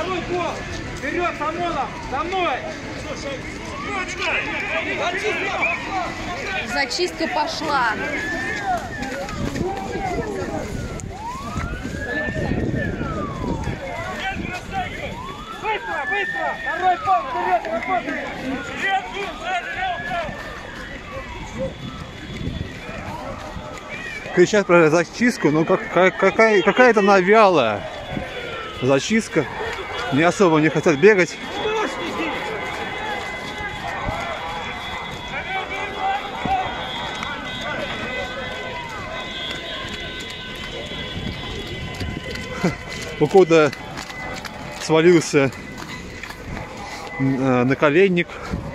Второй гол! Вперед, Самонов! За мной! Зачистка пошла. Быстро, быстро! Второй пол, вперед, работай! Кричат про зачистку, но какая-то она вялая. Зачистка. Не особо не хотят бегать. У кого-то свалился наколенник.